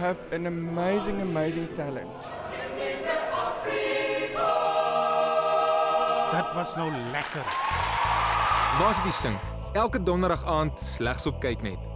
have an amazing talent. Dat was nou lekker. Waar is die sing? Elke donderdag aand slegs op Kyknet.